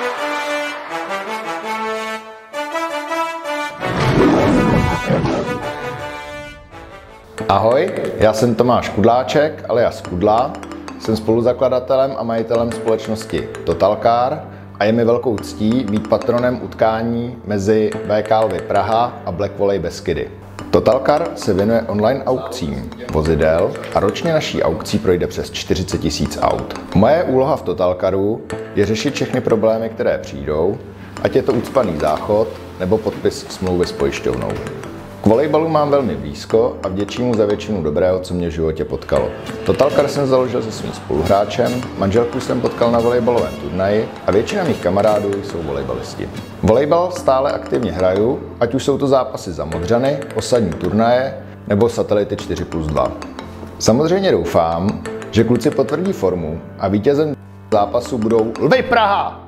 Ahoj, já jsem Tomáš Kudláček, alias Kudla. Jsem spoluzakladatelem a majitelem společnosti Totalcar a je mi velkou ctí být patronem utkání mezi VK Lvy Praha a Black Volley Beskydy. Totalcar se věnuje online aukcím vozidel a ročně naší aukcí projde přes 40 000 aut. Moje úloha v Totalcaru je řešit všechny problémy, které přijdou, ať je to ucpaný záchod nebo podpis smlouvy s pojišťovnou. K volejbalu mám velmi blízko a vděčím mu za většinu dobrého, co mě v životě potkalo. Totalcar jsem založil se svým spoluhráčem, manželku jsem potkal na volejbalovém turnaji a většina mých kamarádů jsou volejbalisti. Volejbal stále aktivně hraju, ať už jsou to zápasy za Modřany, osadní turnaje nebo satelity 4+2. Samozřejmě doufám, že kluci potvrdí formu a vítězem zápasu budou Lvy Praha!